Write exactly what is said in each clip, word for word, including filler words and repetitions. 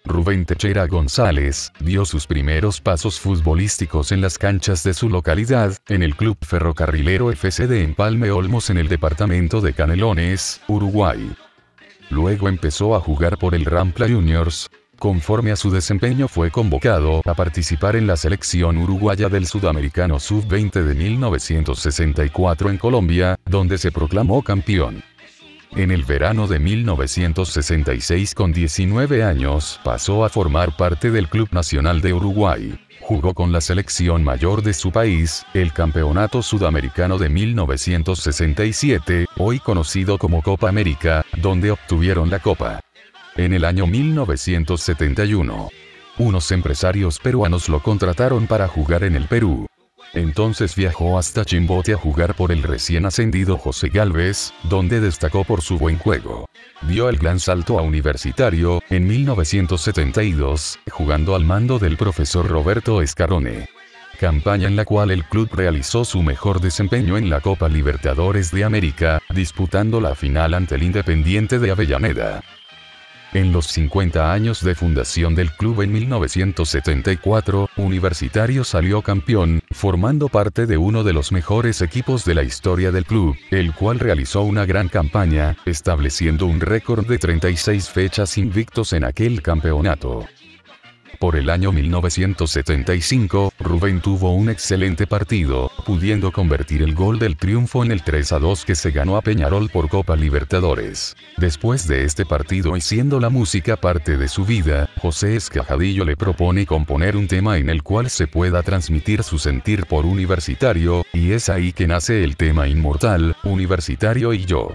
Rubén Techera González, dio sus primeros pasos futbolísticos en las canchas de su localidad, en el Club Ferrocarrilero F C de Empalme Olmos en el departamento de Canelones, Uruguay. Luego empezó a jugar por el Rampla Juniors. Conforme a su desempeño fue convocado a participar en la selección uruguaya del Sudamericano sub veinte de mil novecientos sesenta y cuatro en Colombia, donde se proclamó campeón. En el verano de mil novecientos sesenta y seis, con diecinueve años, pasó a formar parte del Club Nacional de Uruguay. Jugó con la selección mayor de su país, el Campeonato Sudamericano de mil novecientos sesenta y siete, hoy conocido como Copa América, donde obtuvieron la Copa. En el año mil novecientos setenta y uno, unos empresarios peruanos lo contrataron para jugar en el Perú. Entonces viajó hasta Chimbote a jugar por el recién ascendido José Gálvez, donde destacó por su buen juego. Dio el gran salto a Universitario, en mil novecientos setenta y dos, jugando al mando del profesor Roberto Escarone. Campaña en la cual el club realizó su mejor desempeño en la Copa Libertadores de América, disputando la final ante el Independiente de Avellaneda. En los cincuenta años de fundación del club en mil novecientos setenta y cuatro, Universitario salió campeón, formando parte de uno de los mejores equipos de la historia del club, el cual realizó una gran campaña, estableciendo un récord de treinta y seis fechas invictos en aquel campeonato. Por el año mil novecientos setenta y cinco, Rubén tuvo un excelente partido, pudiendo convertir el gol del triunfo en el tres a dos que se ganó a Peñarol por Copa Libertadores. Después de este partido y siendo la música parte de su vida, José Escajadillo le propone componer un tema en el cual se pueda transmitir su sentir por Universitario, y es ahí que nace el tema inmortal, Universitario y yo.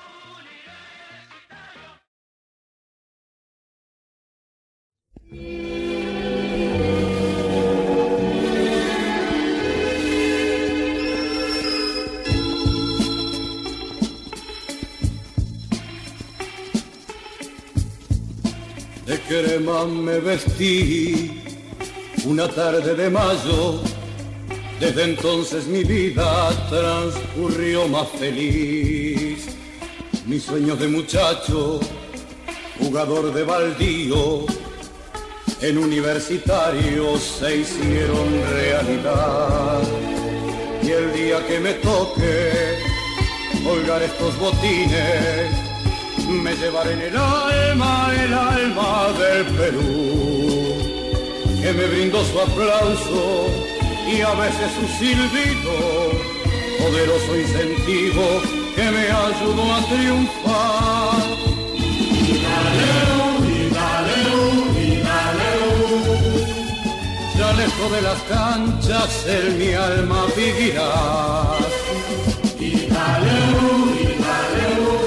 De crema me vestí una tarde de mayo, desde entonces mi vida transcurrió más feliz. Mis sueños de muchacho, jugador de baldío, en Universitario se hicieron realidad. Y el día que me toque colgar estos botines, me llevaré en el alma, el alma del Perú, que me brindó su aplauso y a veces su silbido, poderoso incentivo que me ayudó a triunfar. Y daleu, y daleu, y daleu, ya lejos de las canchas en mi alma vivirás. Y daleu, y daleu,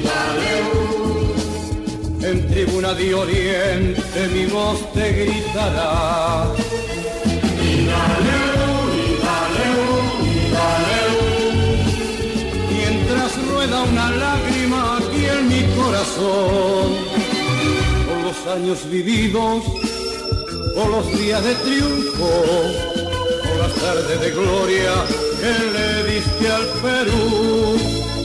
en tribuna de Oriente mi voz te gritará. Y daleu, y daleu, y daleu, mientras rueda una lágrima aquí en mi corazón, por los años vividos, por los días de triunfo, por las tardes de gloria que le diste al Perú.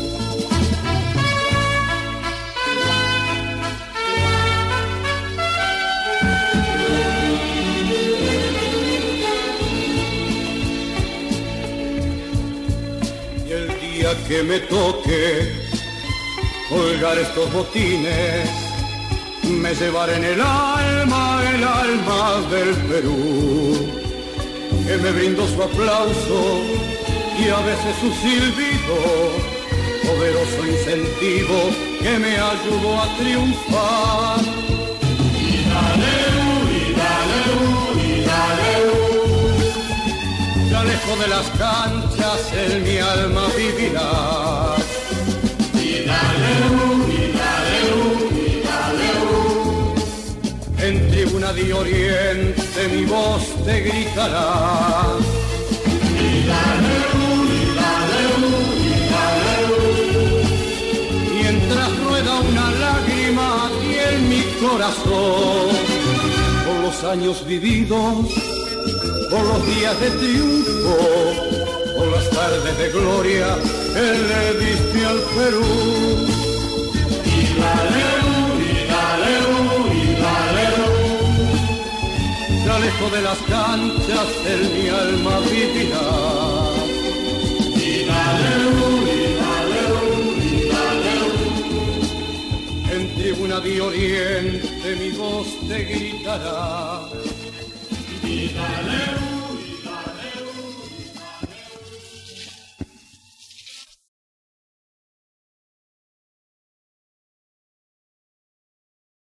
Que me toque colgar estos botines, me llevaré en el alma, el alma del Perú, que me brindó su aplauso y a veces su silbido, poderoso incentivo que me ayudó a triunfar. Y daleu, y daleu, y daleu, ya lejos de las canchas en mi alma vivirás. Y daleu, y daleu, y daleu, en tribuna de Oriente mi voz te gritará. Y daleu, y daleu, y daleu, mientras rueda una lágrima aquí en mi corazón, por los años vividos, por los días de triunfo, por las tardes de gloria que le diste al Perú. Y daleu, y daleu, y daleu, lejos de las canchas en mi alma vivirá. En tribuna de Oriente mi voz te gritará.